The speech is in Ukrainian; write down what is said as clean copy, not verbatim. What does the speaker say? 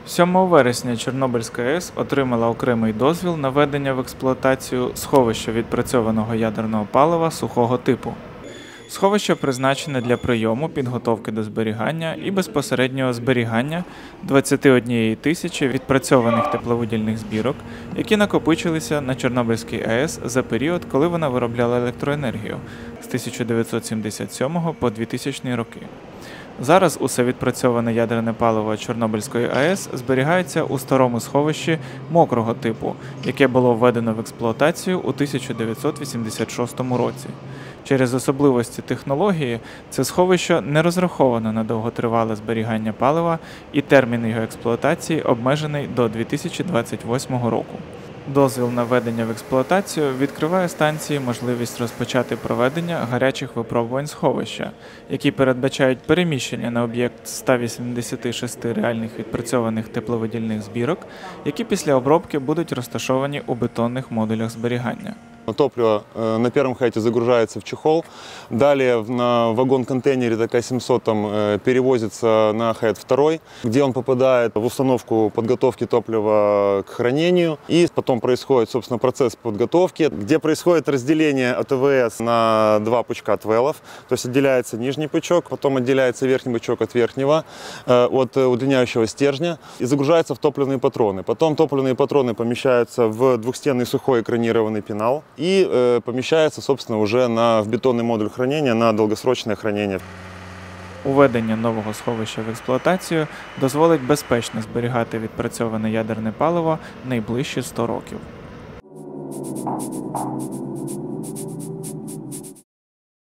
7 вересня Чорнобильська АЕС отримала окремий дозвіл на введення в експлуатацію сховища відпрацьованого ядерного палива сухого типу. Сховище призначене для прийому, підготовки до зберігання і безпосереднього зберігання 21 тисячі відпрацьованих тепловидільних збірок, які накопичилися на Чорнобильській АЕС за період, коли вона виробляла електроенергію з 1977 по 2000 роки. Зараз усе відпрацьоване ядерне паливо Чорнобильської АЕС зберігається у старому сховищі мокрого типу, яке було введено в експлуатацію у 1986 році. Через особливості технології це сховище не розраховано на довготривале зберігання палива і термін його експлуатації обмежений до 2028 року. Дозвіл на введення в експлуатацію відкриває станції можливість розпочати проведення гарячих випробувань сховища, які передбачають переміщення на об'єкт 186 реальних відпрацьованих тепловидільних збірок, які після обробки будуть розташовані у бетонних модулях зберігання. Топливо на первом хайте загружается в чехол, далее на вагон-контейнере ТК-700 перевозится на хайт второй, где он попадает в установку подготовки топлива к хранению. И потом происходит, собственно, процесс подготовки, где происходит разделение АТВС на два пучка твелов. То есть отделяется нижний пучок, потом отделяется верхний пучок от верхнего, от удлиняющего стержня, и загружается в топливные патроны. Потом топливные патроны помещаются в двухстенный сухой экранированный пенал и помещается, собственно, уже в бетонный модуль хранения на долгосрочное хранение. Уведення нового сховища в експлуатацію дозволить безпечно зберігати відпрацьоване ядерне паливо найближчі 100 років.